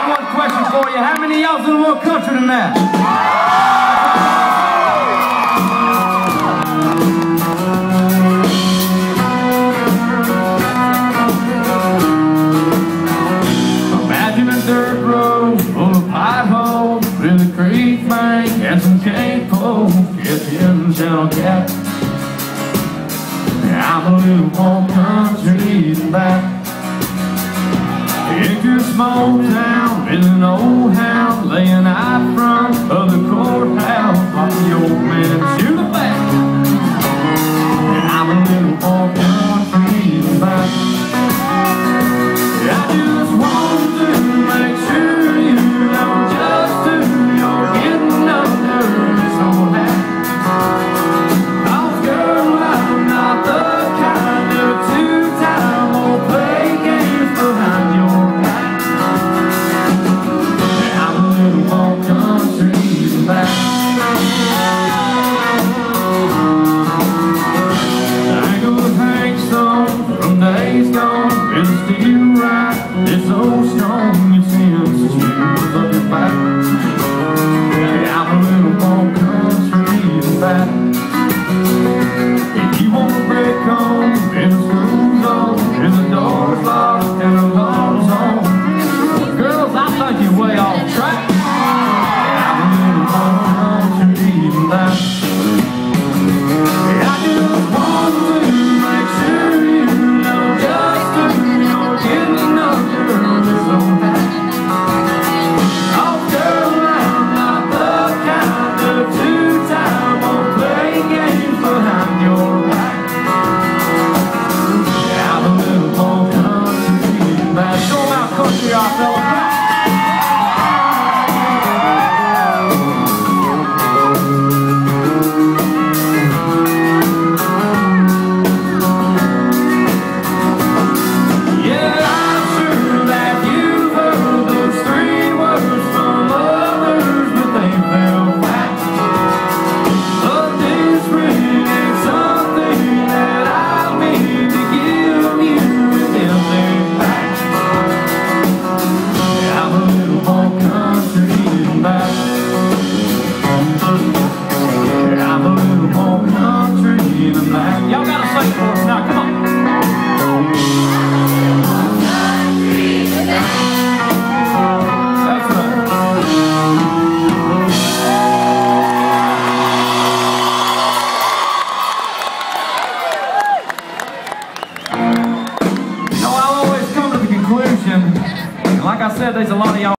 got one question for you. How many of y'all's in a little country than that? Imagine a dirt road full of potholes with a creek bank and some cane poles. Get in channel cat. I'm a little more country than that. Into a small town with an old hound laying out front of the courthouse, watching the old man shoot a bat. And I'm a little more country than that. I just want to make sure you know just who you're getting under this old hat. Oh girl, I'm not the kind of two-time old play games behind your back. I'm a little more country than that. Tangled Hank Stone from days gone with a steel right. It's so strong it sends the shivers up your back. I'm a little more country than that. If you want to break home in the school zone, and the door's locked and the alarm's on, girls, I think you're way off track. I'm a little more country than that. I just want to make sure you know just who you're getting under this old hat. Oh girl, I'm not the kind of two-time old play games behind your back. I'm a little more country than that. Show 'em how country I fella. Y'all gotta say for us now, come on. That's right. You know, I'll always come to the conclusion, and like I said, there's a lot of y'all